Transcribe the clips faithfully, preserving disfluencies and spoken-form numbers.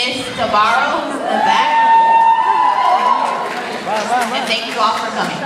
Miss Tabarro in the back. And thank you all for coming.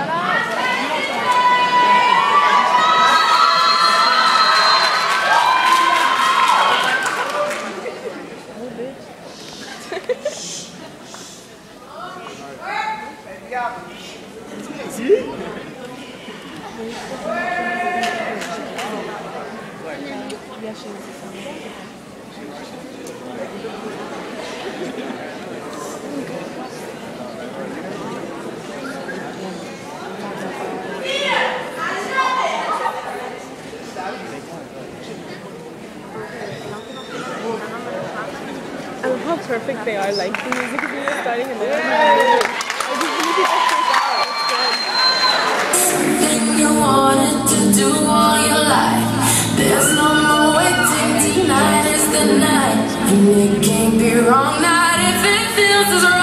I love how perfect they are, like the music video starting and then I just really get something you wanted to do all your life. There's no more waiting. Tonight is the night, and it can't be wrong. Not if it feels as right.